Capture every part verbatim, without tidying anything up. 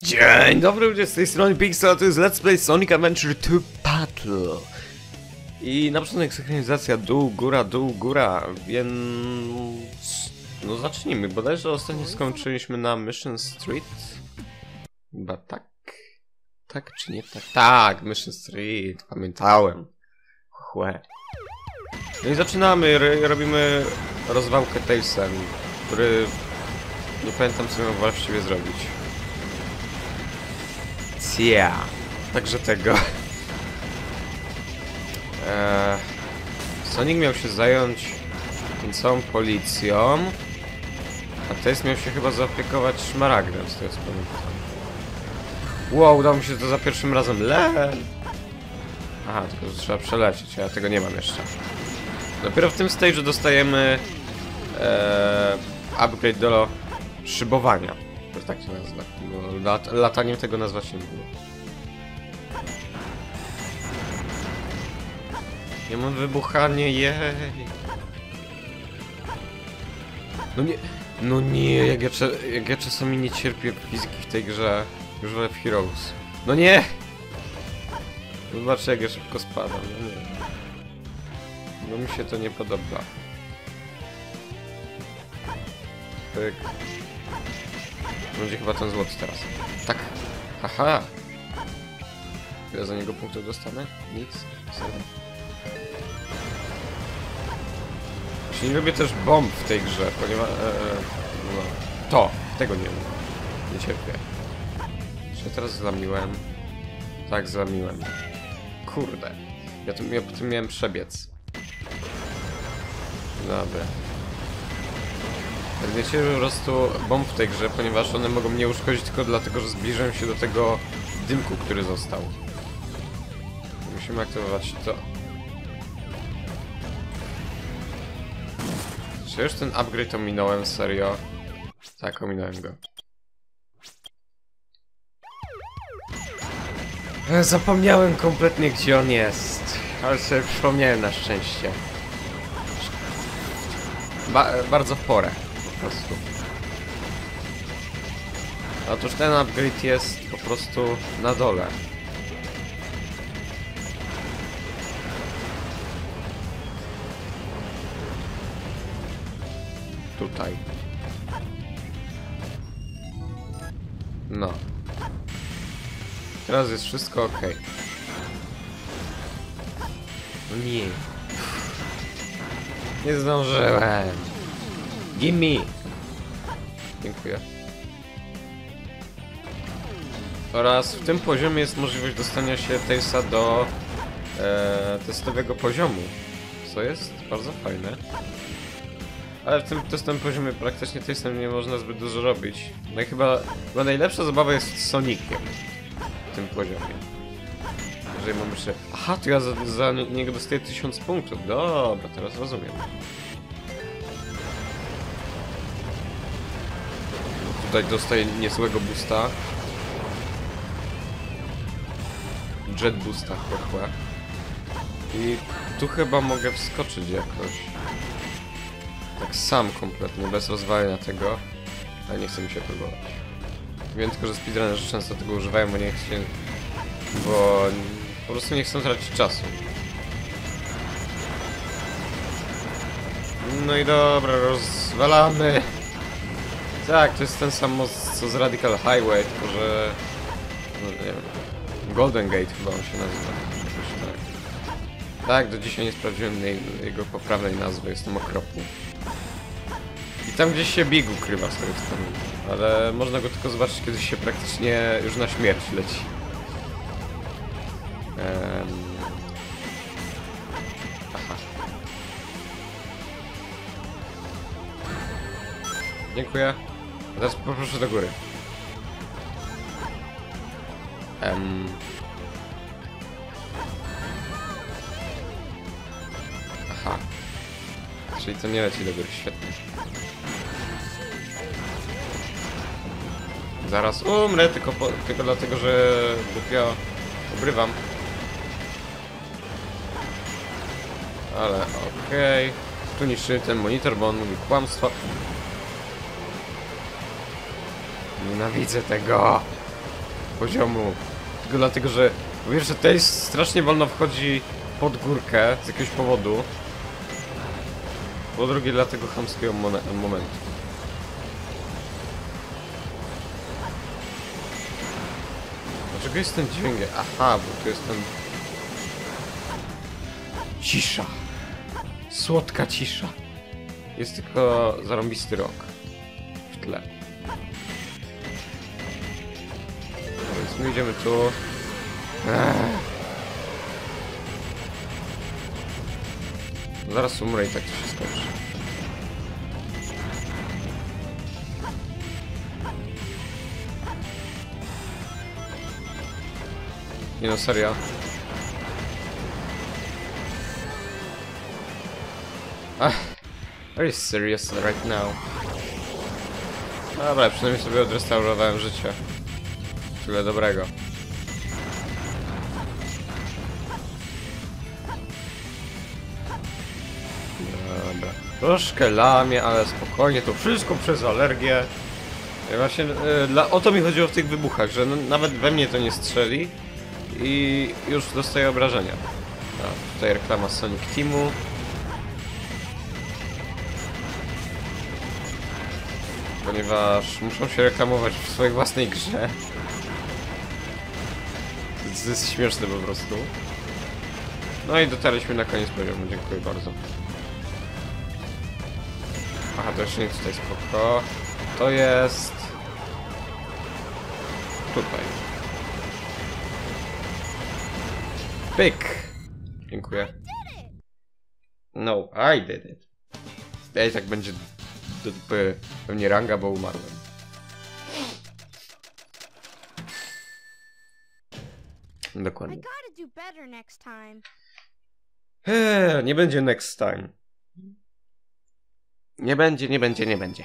Dzień dobry, ludzie, z tej strony Pixel, a to jest Let's Play Sonic Adventure two Battle. I na początek synchronizacja dół, góra, dół, góra, więc... No zacznijmy, bodajże ostatnio skończyliśmy na Mission Street. Chyba tak? Tak czy nie tak? Tak, Mission Street, pamiętałem. Chłe. No i zaczynamy, robimy rozwałkę Tailsem, który... Nie pamiętam, co miał właściwie zrobić. Cia. Także tego. Eee, Sonic miał się zająć tą całą policją, a Tails miał się chyba zaopiekować szmaragdem, z tego co pamiętam. Wow, udało mi się to za pierwszym razem. Len! Aha, tylko że trzeba przelecieć, ja tego nie mam jeszcze. Dopiero w tym stage'u dostajemy eee, upgrade do szybowania. To tak się nazywa. Bo lat lataniem tego nazwać nie było. Nie mam wybuchanie, jej. No nie, no nie, jak ja, jak ja czasami nie cierpię fizyki w tej grze. Już wolę w Heroes. No nie! Zobaczcie, jak ja szybko spadam, no nie. No mi się to nie podoba. Pyk. Będzie chyba ten złoty teraz. Tak. Haha. Ile za niego punktów dostanę? Nic. Serio. Właśnie nie lubię też bomb w tej grze, ponieważ... E, e, no, to! Tego nie lubię. Nie cierpię. Czy ja teraz zlamiłem? Tak, zlamiłem. Kurde. Ja, tu, ja po tym miałem przebiec. Dobra. Wiecie, po prostu bomb w tej grze, ponieważ one mogą mnie uszkodzić tylko dlatego, że zbliżam się do tego dymku, który został. Musimy aktywować to. Czy już ten upgrade ominąłem, serio? Tak, ominąłem go. Zapomniałem kompletnie, gdzie on jest. Ale sobie przypomniałem na szczęście. Ba bardzo w porę. Po prostu. Otóż ten upgrade jest po prostu na dole. Tutaj. No. Teraz jest wszystko ok. No nie. Nie zdążyłem. Gimme! Dziękuję. Oraz w tym poziomie jest możliwość dostania się Tailsa do e, testowego poziomu. Co jest bardzo fajne. Ale w tym testowym poziomie praktycznie Tailsem nie można zbyt dużo robić. No i chyba, chyba najlepsza zabawa jest z Soniciem. W tym poziomie. Jeżeli mam jeszcze... Aha, to ja za, za niego dostaję tysiąc punktów. Dobra, teraz rozumiem. Tutaj dostaję niezłego boosta. Jet boosta, chłe. I tu chyba mogę wskoczyć jakoś. Tak sam kompletnie, bez rozwalenia tego. Ale nie chce mi się próbować. Wiem tylko, że speedrunnerzy często tego używają, bo nie chcą... Bo po prostu nie chcą tracić czasu. No i dobra, rozwalamy. Tak, to jest ten sam most co z Radical Highway, tylko że... No nie wiem... Golden Gate chyba on się nazywa. Tak. Tak, do dzisiaj nie sprawdziłem jego poprawnej nazwy, jestem okropny. I tam gdzieś się Big ukrywa z tego co pamiętam. Ale można go tylko zobaczyć, kiedy się praktycznie już na śmierć leci. Um... Aha. Dziękuję. Teraz poproszę do góry. Um... Aha. Czyli to nie leci do góry, świetnie. Zaraz umrę, tylko, po, tylko dlatego, że głupio obrywam. Ale okej. Okay. Tu niszczy ten monitor, bo on mówi kłamstwo. Nienawidzę tego. poziomu. Tylko dlatego, że wiesz, że tutaj strasznie wolno wchodzi pod górkę z jakiegoś powodu. Po drugie, dla tego chamskiego momentu. Dlaczego jest ten dźwięk? Aha, bo tu jest ten... Cisza. Słodka cisza. Jest tylko zarąbisty rok w tle. Więc my idziemy tu. Ech. Zaraz umrę i tak to się skończy. Nie no, serio. Ach, are you serious right now? Dobra, przynajmniej sobie odrestaurowałem życie. Tyle dobrego. Dobra. Troszkę lamie, ale spokojnie, to wszystko przez alergię. Ja właśnie, yy, dla, o to mi chodziło w tych wybuchach, że nawet we mnie to nie strzeli i już dostaję obrażenia. A, tutaj reklama Sonic Teamu. Ponieważ muszą się reklamować w swojej własnej grze. To jest śmieszne po prostu. No i dotarliśmy na koniec poziomu, dziękuję bardzo. Aha, to jeszcze nie tutaj, spoko. To jest... tutaj. Pyk! Dziękuję. No, I did it. Ej, tak będzie do dupy pewnie ranga, bo umarłem. Dokładnie. Eee, nie będzie next time. Nie będzie, nie będzie, nie będzie.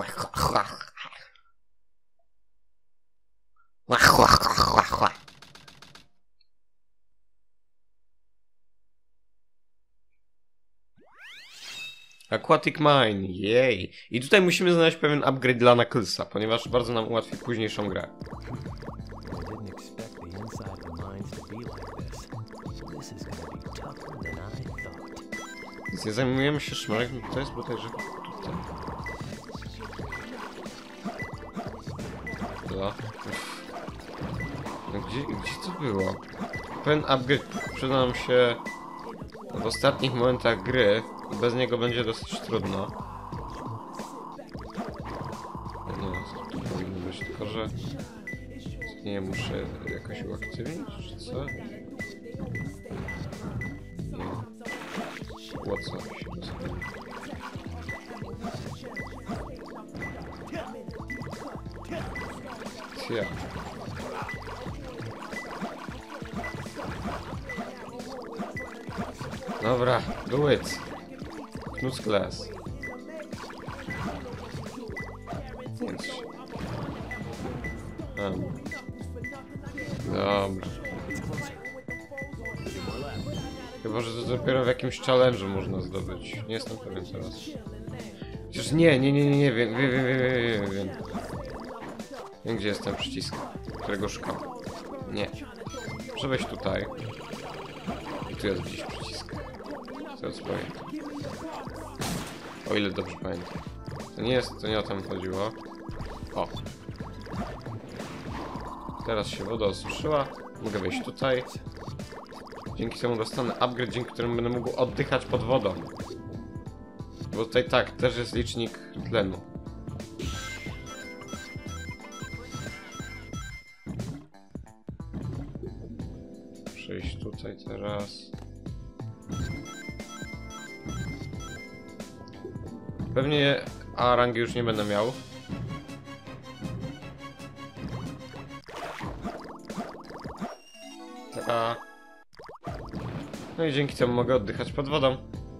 Aquatic Mine, jej. I tutaj musimy znaleźć pewien upgrade dla Knucklesa, ponieważ bardzo nam ułatwi późniejszą grę. Więc nie zajmujemy się szmaragdem, to jest bodajże tutaj. No. No gdzie, gdzie to było? Pewien upgrade przyda nam się w ostatnich momentach gry. Bez niego będzie dosyć trudno. Nie, to powinno być, tylko że... Nie, muszę jakoś uaktywnić, czy co? Nie. Było coś. Ja. Dobra, do it. Knuckles. Więc... Um. Dobra. Chyba, że to dopiero w jakimś challenge'u można zdobyć. Nie jestem pewien teraz. Przecież nie, nie, nie, nie, nie, wiem, wiem, wiem, wiem, wiem, wiem. Wiem, gdzie jest ten przycisk, którego szukam. Nie. Muszę wejść tutaj. I tu jest gdzieś przycisk. Zaraz powiem. O ile dobrze pamiętam. To nie jest, to nie o tym chodziło. O. Teraz się woda osuszyła. Mogę wejść tutaj. Dzięki temu dostanę upgrade, dzięki któremu będę mógł oddychać pod wodą. Bo tutaj tak, też jest licznik tlenu. Przejść tutaj teraz. Pewnie A rangi już nie będę miał. A. No i dzięki temu mogę oddychać pod wodą.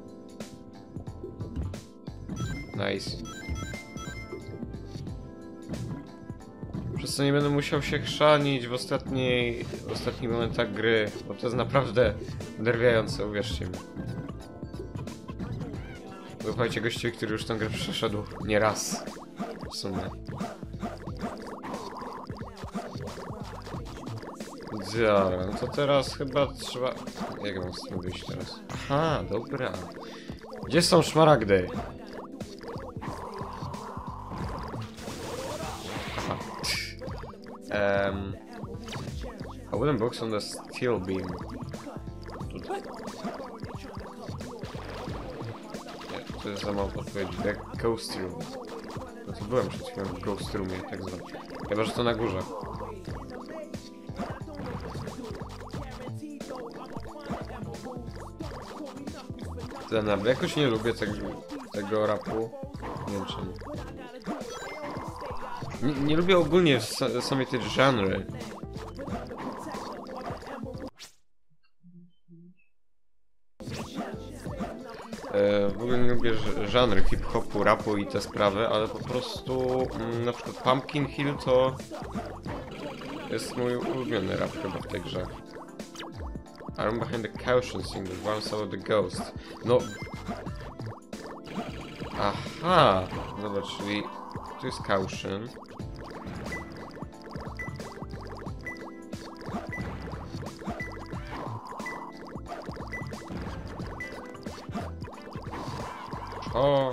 Nice. Przez co nie będę musiał się chrzanić w ostatniej, w ostatnich momentach gry, bo to jest naprawdę derwiające, uwierzcie mi. Słuchajcie gości, który już tę grę przeszedł nie raz w sumie. Dobra, no to teraz chyba trzeba... Jak mam z tym wyjść teraz? Aha, dobra. Gdzie są szmaragdy? Aha. Um, a wooden box on the steel beam. Tutaj? Nie, to jest za mało podpowiedzi. Jak Ghost Room. No to byłem przed chwilą w Ghost Roomie, tak zwane. Chyba, że to na górze. Ten, jakoś nie lubię tego, tego rapu. Nie wiem czemu. Nie, nie lubię ogólnie samej tej żanry. E, w ogóle nie lubię żanry hip-hopu, rapu i te sprawy, ale po prostu mm, na przykład Pumpkin Hill to jest mój ulubiony rap chyba w tej grze. I'm behind the caution single, once over the ghost. No. Aha! Dobra, czyli tu jest caution. O!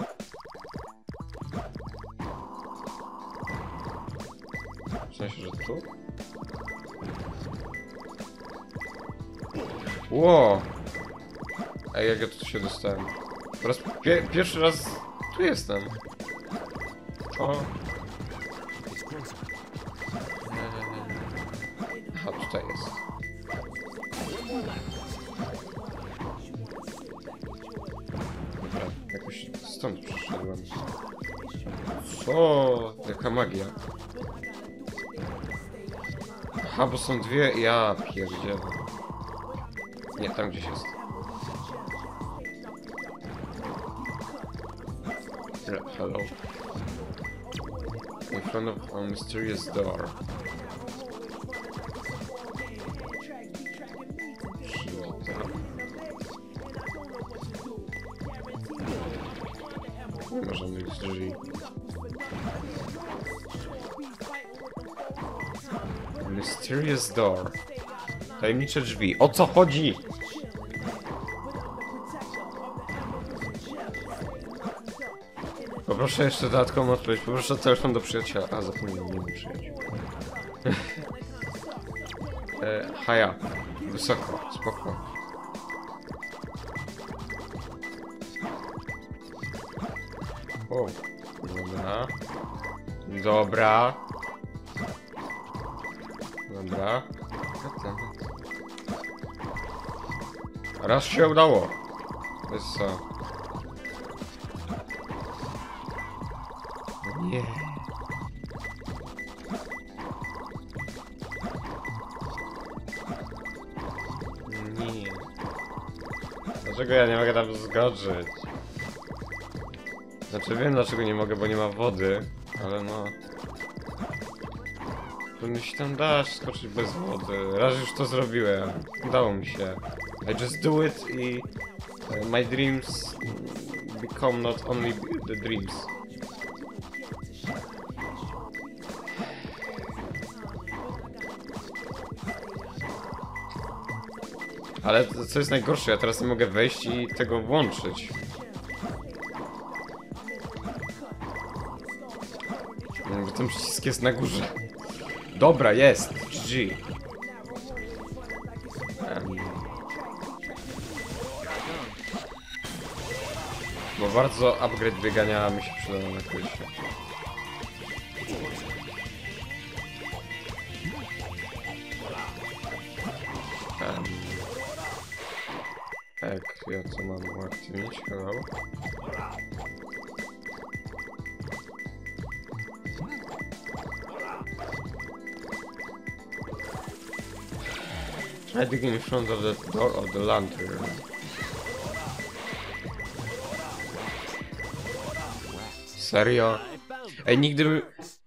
W sensie, że tu? Ło! Ej, jak ja tu się dostałem? Po raz pie pierwszy raz tu jestem. O! Aha, tutaj jest. Dobra, jakoś stąd przyszedłem. Co? Jaka magia? Aha, bo są dwie... Ja pierdzielę. Nie, tam gdzieś jest. Hello. In front of a mysterious door. Nie ma żadnych drzwi. Mysterious door. Tajemnicze drzwi. O co chodzi? Poproszę jeszcze dodatkową odpowiedź. Poproszę telefon do przyjaciela. A, zapomniałem, nie mam przyjaciół. e, Haja. Wysoko. Spoko. O. Dobra. Dobra. Dobra. Raz się udało. Jest co? Nie. Nie. Dlaczego ja nie mogę tam zgodzić? Znaczy wiem dlaczego nie mogę, bo nie ma wody, ale no... Powinno się tam dać skoczyć bez wody. Raz już to zrobiłem. Udało mi się. I just do it i... Uh, my dreams become not only the dreams. Ale co jest najgorsze, ja teraz nie mogę wejść i tego włączyć. Bo ten przycisk jest na górze. Dobra, jest! G G. Um. Bo bardzo upgrade biegania mi się przyda na krysie. Um. Tak, ja co mam uaktywnić? Hello? Try digging in front of the door of the lantern. Serio? Ej, nigdy by...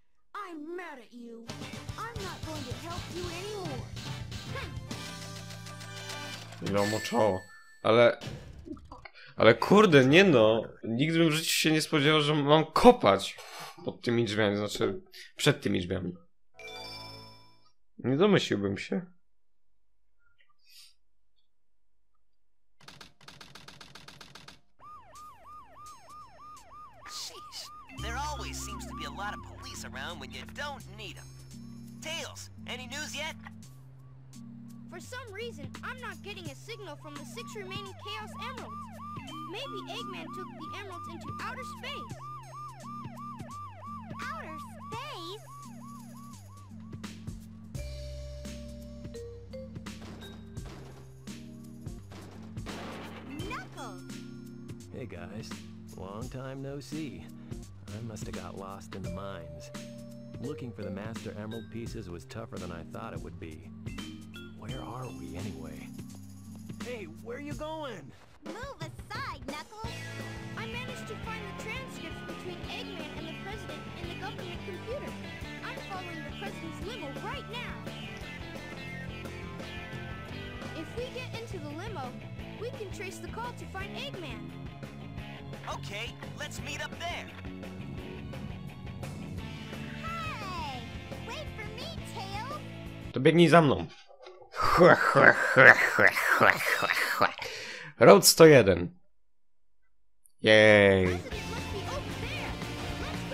No moczało. Ale... Ale kurde, nie no. Nigdy bym w życiu się nie spodziewał, że mam kopać pod tymi drzwiami, znaczy przed tymi drzwiami. Nie domyśliłbym się. Tails, any news yet? For some reason, I'm not getting a signal from the six remaining Chaos Emeralds. Maybe Eggman took the emeralds into outer space. Outer space? Knuckles! Hey guys, long time no see. I must have got lost in the mines. Looking for the Master Emerald pieces was tougher than I thought it would be. Where are we anyway? Hey, where are you going? Move aside, Knuckles! I managed to find the transcripts between Eggman and the President in the government computer. I'm following the President's limo right now. If we get into the limo, we can trace the call to find Eggman. Okay, let's meet up there. Hey! Wait for me, Tails! To biegnij za mną. Road sto jeden. Jej. President must be over there. Let's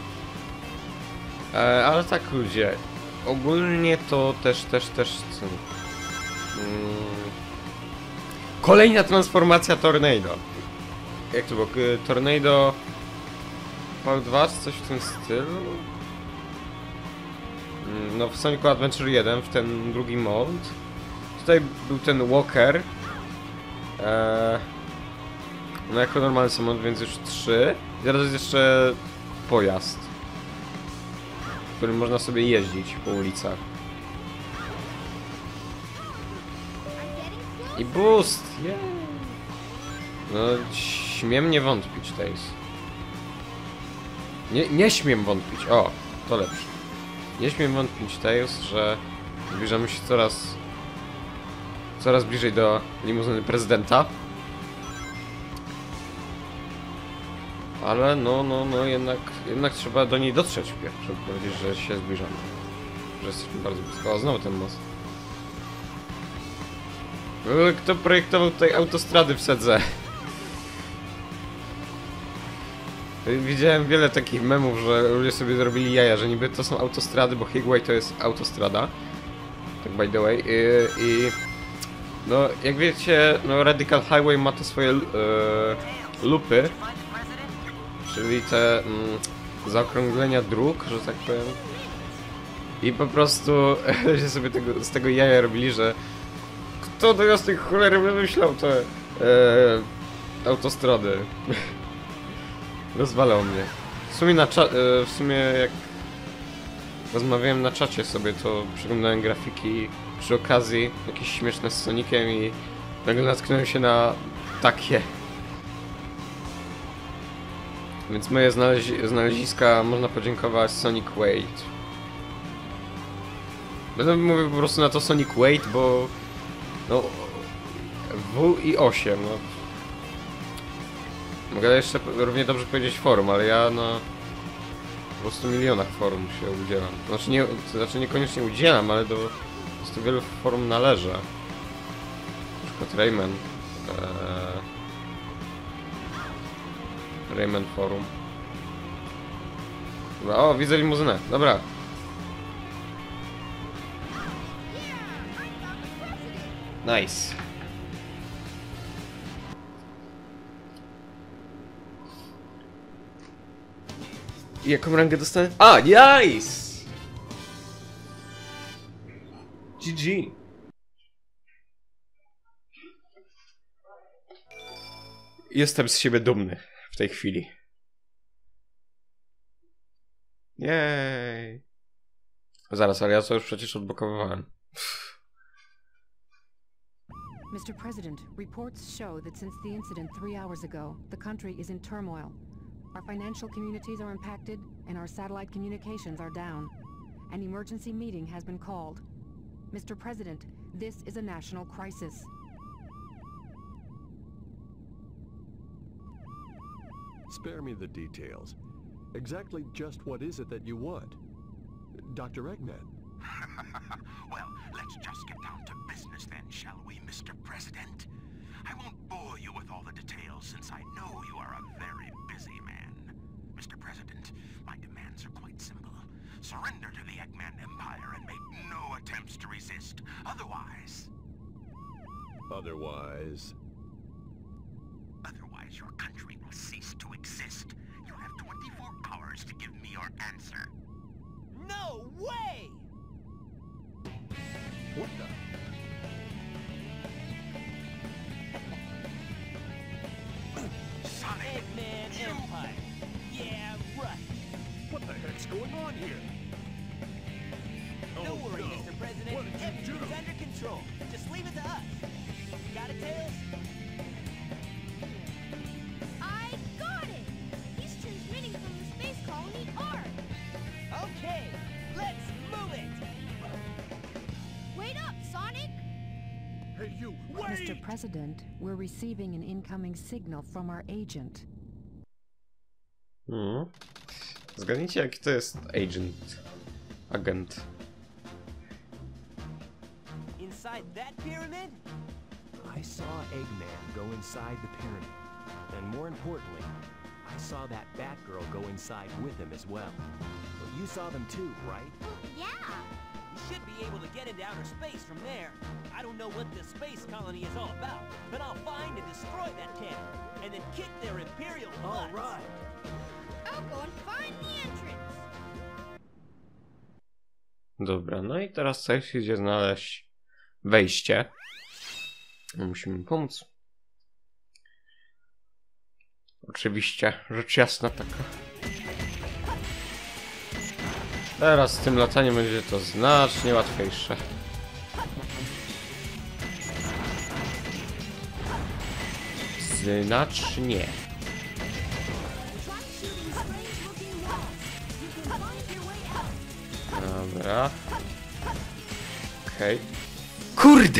go! E, ale tak ludzie, ogólnie to też, też, też... co- Mm, kolejna transformacja Tornado. Jak to było? K- Tornado... V dwa, czy coś w tym stylu? Mm, no w Sonicu Adventure jeden, w ten drugi mod. Tutaj był ten Walker. E, no jako normalny samochód, więc już trzy. I teraz jest jeszcze pojazd, którym można sobie jeździć po ulicach. I boost! Yeah. No, śmiem nie wątpić, Tails. Nie, nie śmiem wątpić, o, to lepsze. Nie śmiem wątpić, Tails, że zbliżamy się coraz... coraz bliżej do limuzyny prezydenta. Ale no, no, no, jednak, jednak trzeba do niej dotrzeć wpierw, żeby powiedzieć, że się zbliżamy. Że jesteśmy bardzo blisko. O, znowu ten most. Kto projektował tutaj autostrady w Sedze? Widziałem wiele takich memów, że ludzie sobie zrobili jaja, że niby to są autostrady, bo Higway to jest autostrada. Tak by the way. I, i no, jak wiecie, no Radical Highway ma te swoje e, lupy, czyli te mm, zaokrąglenia dróg, że tak powiem. I po prostu ludzie sobie tego, z tego jaja robili, że kto do jasnej cholery wymyślał te e, autostrady. Rozwalał mnie. W sumie na cza- e, w sumie jak rozmawiałem na czacie sobie, to przeglądałem grafiki przy okazji, jakieś śmieszne z Sonicem i nagle natknąłem się na takie. Więc moje znalezi- znaleziska można podziękować Sonic Wait. Będę mówił po prostu na to Sonic Wait, bo no W i osiem, no. Mogę jeszcze równie dobrze powiedzieć forum, ale ja na po prostu milionach forum się udzielam. Znaczy, nie, to znaczy niekoniecznie udzielam, ale do po prostu wielu forum należę. Na przykład Rayman. Eee, Rayman forum. Dobra, o, widzę limuzynę. Dobra. Nice. I jaką rangę dostanę? A, nice! G G. Jestem z siebie dumny w tej chwili. Jej. Zaraz, ale ja to już przecież odblokowywałem. Mister President, reports show that since the incident three hours ago, the country is in turmoil. Our financial communities are impacted, and our satellite communications are down. An emergency meeting has been called. Mister President, this is a national crisis. Spare me the details. Exactly just what is it that you want? Doctor Eggman. Well, let's just get down to business then, shall we, Mister President? I won't bore you with all the details since I know you are a very busy man. Mister President, my demands are quite simple. Surrender to the Eggman Empire Otherwise... Otherwise, your country will cease to exist. You have twenty-four hours to give me your answer. No way! What the... Sonic! Eggman Empire. Yeah, right. What the heck's going on here? Don't Oh, worry, no. Mister President. What did you Everything's do? under control. Just leave it to us. Got it, Tails? I got it! He's transmitting from the space colony Ark. Okay, let's move it. Wait up, Sonic! Hey, you, wait! Mister President, we're receiving an incoming signal from our agent. Hmm. Zgadnijcie, jaki to jest agent. Agent. Inside that pyramid? I saw Eggman go inside the pyramid. And more importantly, I saw that Batgirl go inside with him as well. But you saw them too, right? Yeah! We should be able to get into outer space from there. I don't know what this space colony is all about, but I'll find and destroy that cannon, and then kick their imperial butts. All right. I'll go and find the entrance! Dobra, no i teraz coś idzie znaleźć wejście. Musimy pomóc. Oczywiście, rzecz jasna taka. Teraz z tym lataniem będzie to znacznie łatwiejsze. Znacznie. Dobra. Okej. Okay. Kurde!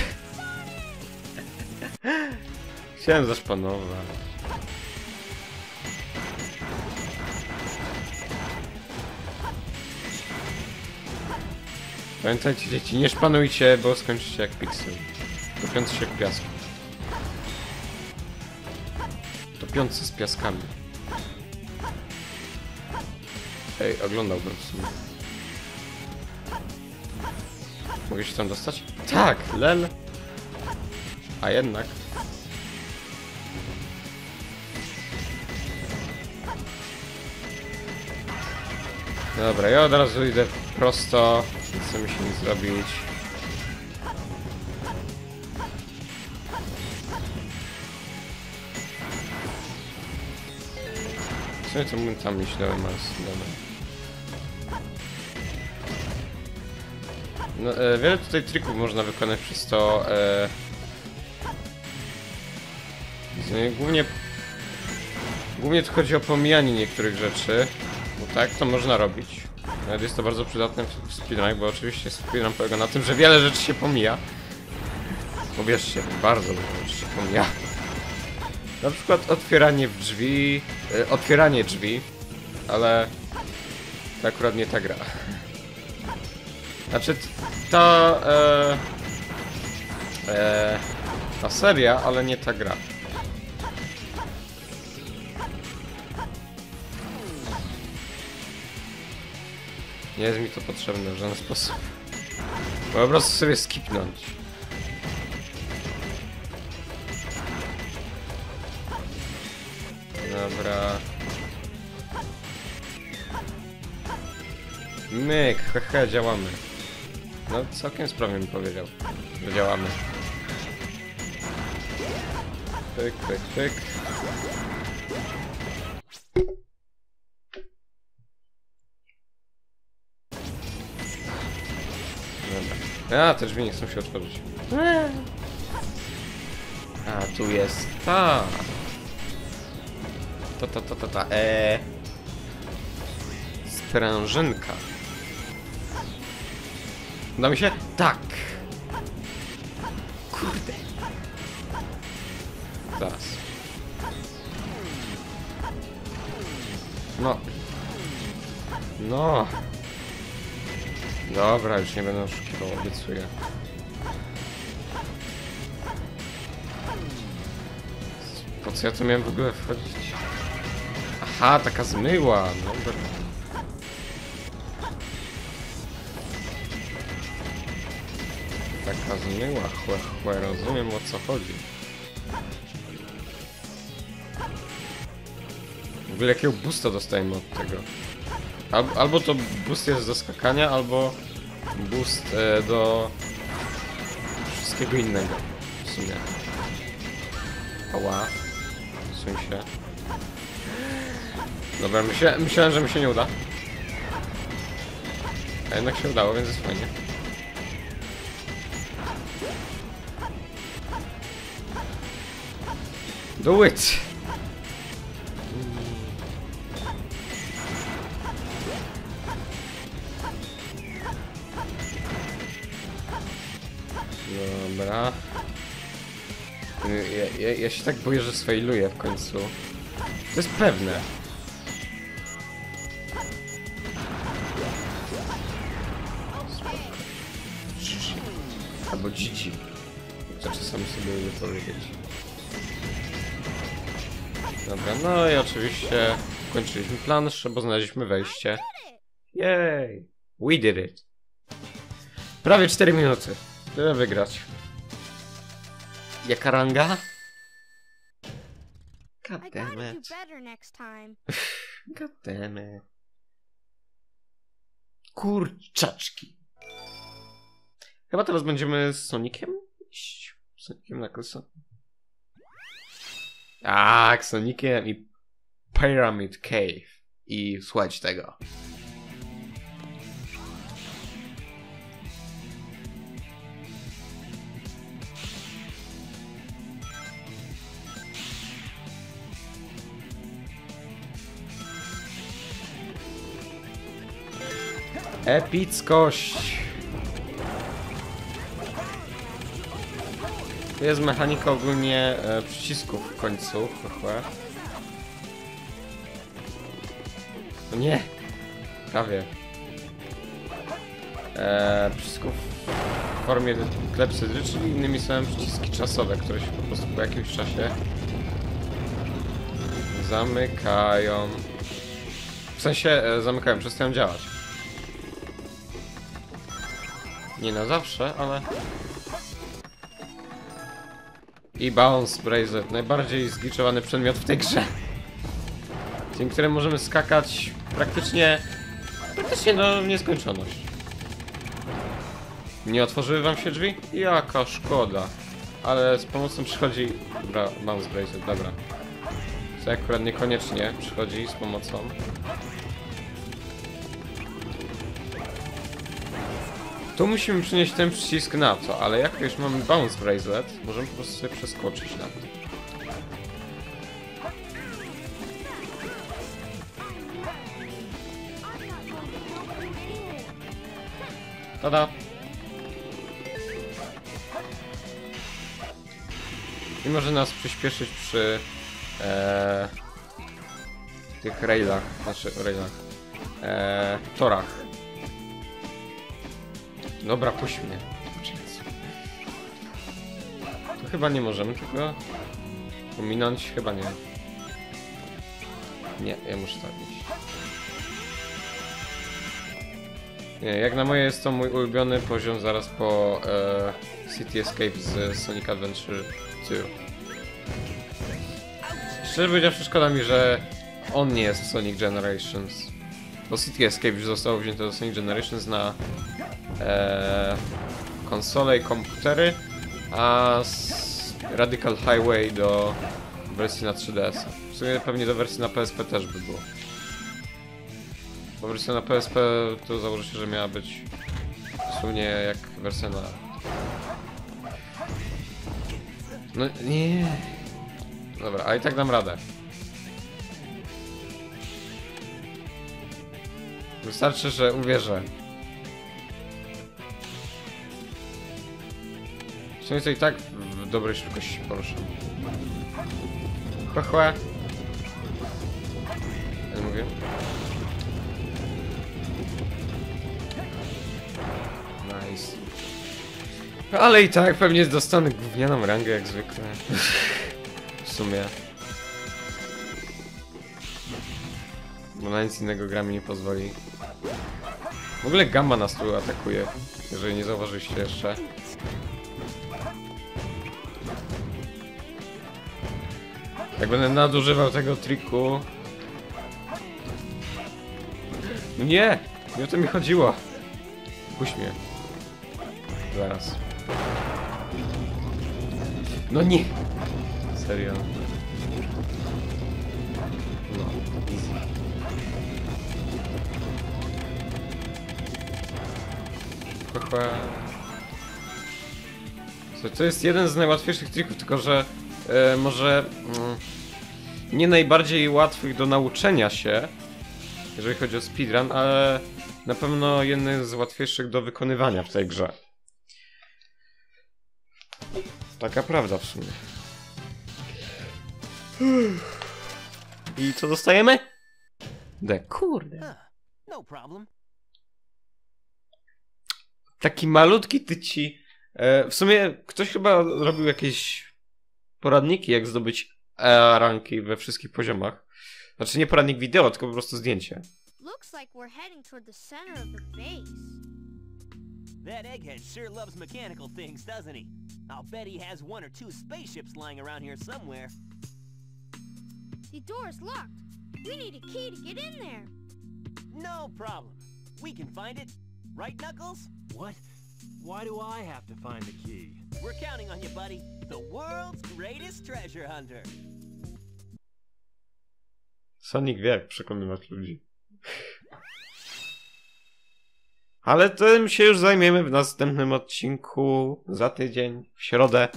Chciałem zaszpanować. Pamiętajcie, dzieci, nie szpanujcie, bo skończycie jak Pixel. Topiący się w piasku. Topiący z piaskami. Ej, oglądałbym w sumie. Mogę się tam dostać? Tak, lel. A jednak. Dobra, ja od razu idę prosto. Nie chcę mi się nic zrobić. W sumie to bym tam myślałem, ale dobra. No, e, wiele tutaj trików można wykonać przez to. E, głównie, głównie tu chodzi o pomijanie niektórych rzeczy, bo tak to można robić. Nawet jest to bardzo przydatne w speedrunach, bo oczywiście speedrun polega na tym, że wiele rzeczy się pomija. Uwierzcie, bardzo dużo rzeczy się pomija. Na przykład otwieranie w drzwi, e, otwieranie drzwi, ale to akurat nie ta gra. Znaczy, ta, e, e, ta seria, ale nie ta gra. Nie jest mi to potrzebne w żaden sposób. Po prostu sobie skipnąć. Dobra. Myk, hehe, działamy. No całkiem sprawnie mi powiedział, że działamy. Pyk, pyk, pyk. Dobra. A, te drzwi nie chcą się otworzyć. A, tu jest ta. Ta, ta, ta, ta, ta. Eee. Sprężynka. Uda mi się? Tak! Kurde! Zaraz. No. No. Dobra, już nie będę oszukiwał, obiecuję. Po co ja tu miałem w ogóle wchodzić? Aha, taka zmyła, dobra. taka zmyła, chłe, chłe, rozumiem o co chodzi. W ogóle jakiego boosta dostajemy od tego? Albo, albo to boost jest do skakania, albo boost e, do wszystkiego innego w sumie. Ała. Suń się. Dobra, myślałem, myślałem, że mi się nie uda. A jednak się udało, więc jest fajnie. Do it! Dobra. Ja, ja, ja się tak boję, że sfailuję w końcu. To jest pewne. Albo dzici. Co czasami sobie lubię powiedzieć. Dobra, no i oczywiście kończyliśmy planszę, bo znaleźliśmy wejście. Jej! We did it! Prawie cztery minuty. Tyle wygrać. Jaka ranga? God I damn gotta do it. better next time. God damn it. Kurczaczki. Chyba teraz będziemy z Soniciem iść. Soniciem na Knucklesonem. Tak, Soniciem i Pyramid Cave. I słuchajcie tego. Epickość. To jest mechanika ogólnie e, przycisków w końcu. Chłe. No nie. Prawie. E, przycisków w formie klepsydry, czyli innymi słowy przyciski czasowe, które się po prostu po jakimś czasie zamykają. W sensie e, zamykają, przestają działać. Nie na zawsze, ale... I Bounce Bracelet, najbardziej zgliczowany przedmiot w tej grze. Dzięki któremu możemy skakać praktycznie... Praktycznie do nieskończoność. Nie otworzyły wam się drzwi? Jaka szkoda. Ale z pomocą przychodzi... Dobra, Bounce Bracelet, dobra. To akurat niekoniecznie przychodzi z pomocą. Tu musimy przynieść ten przycisk na to, ale jak już mamy Bounce Bracelet, możemy po prostu sobie przeskoczyć na to. Tada! I może nas przyspieszyć przy e, tych railach, znaczy railach, e, torach. Dobra, puść mnie. To chyba nie możemy tylko pominąć, chyba nie. Nie, ja muszę tak iść. Nie, jak na moje jest to mój ulubiony poziom zaraz po e, City Escape z Sonic Adventure dwa. Szczerze powiedziawszy, szkoda mi, że on nie jest w Sonic Generations. Bo City Escape już zostało wzięte do Sonic Generations na e, konsole i komputery, a Radical Highway do wersji na trzy D S. W sumie pewnie do wersji na P S P też by było. Bo wersja na P S P to założę się, że miała być dosłownie jak wersja na... No nie. Dobra, a i tak dam radę. Wystarczy, że uwierzę. W sumie to i tak w dobrej szybkości się poruszam. Chłe, chłe. Ja mówię. Nice. Ale i tak pewnie dostanę gównianą rangę jak zwykle. W sumie. Bo na nic innego gra mi nie pozwoli. W ogóle Gamma nas tu atakuje. jeżeli nie zauważyliście jeszcze. Jak będę nadużywał tego triku... No nie! Nie o to mi chodziło! Puść mnie. Zaraz. No nie! Serio. No, easy. Haha. To jest jeden z najłatwiejszych trików, tylko że e, może mm, nie najbardziej łatwych do nauczenia się, jeżeli chodzi o speedrun, ale na pewno jeden z łatwiejszych do wykonywania w tej grze. Taka prawda w sumie. I co dostajemy? De kurde. Huh. No problem. Taki malutki tyci. E, w sumie ktoś chyba robił jakieś poradniki, jak zdobyć E ranki we wszystkich poziomach. Znaczy nie poradnik wideo, tylko po prostu zdjęcie. Looks like we're heading toward the center of the base. That egghead sure loves mechanical things, doesn't he? I'll bet he has one or two spaceships lying around here somewhere. The door's locked. We need a key to get in there. No problem. We can find it. Right, Knuckles? What? Why do I have to find the key? We're counting on you, buddy. The world's greatest treasure hunter. Sonic wie, jak przekonywać ludzi. Ale tym się już zajmiemy w następnym odcinku za tydzień, w środę.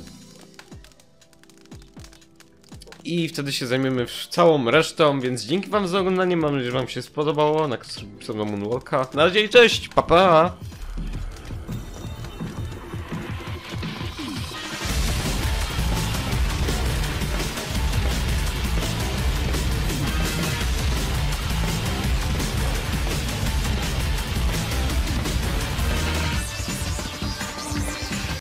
I wtedy się zajmiemy całą resztą, więc dzięki wam za oglądanie, mam nadzieję, że wam się spodobało. Na Moonwalka. Na razie i cześć, pa pa!